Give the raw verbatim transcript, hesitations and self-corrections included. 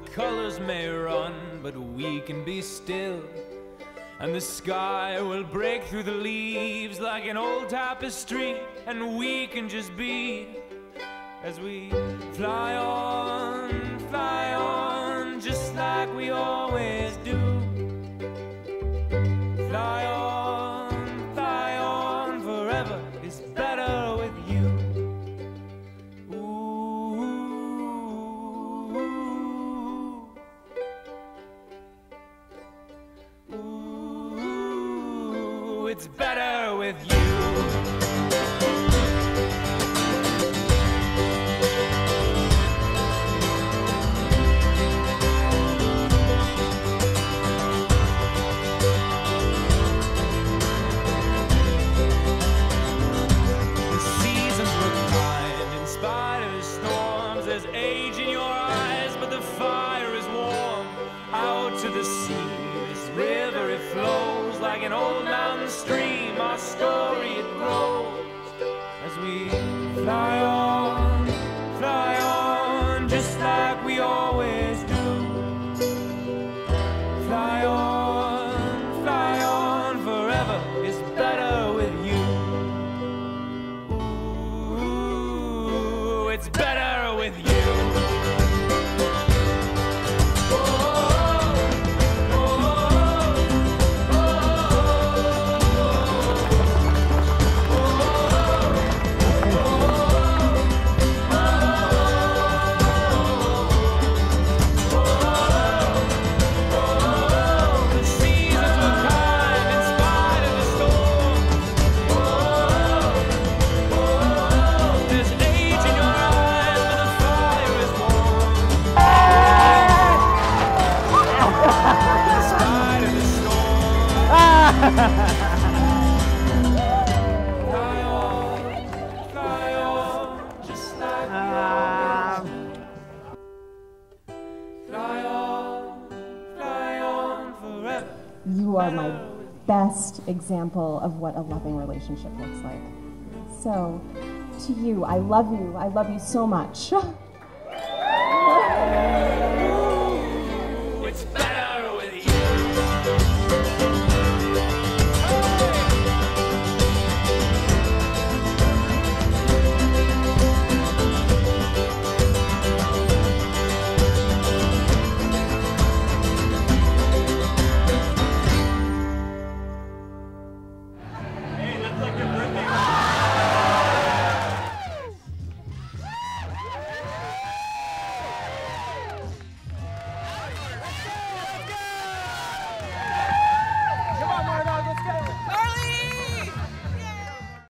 colors may run, but we can be still. And the sky will break through the leaves like an old tapestry, and we can just be as we fly on, fly on, just like we always do. Fly on, fly on, forever is better with you. Ooh, ooh, it's better with you. Like an old mountain stream, our story it grows as we fly on, fly on, just like we always do. Fly on, fly on, forever is better with you. Ooh, it's better with you. You are my best example of what a loving relationship looks like. So, to you, I love you. I love you so much.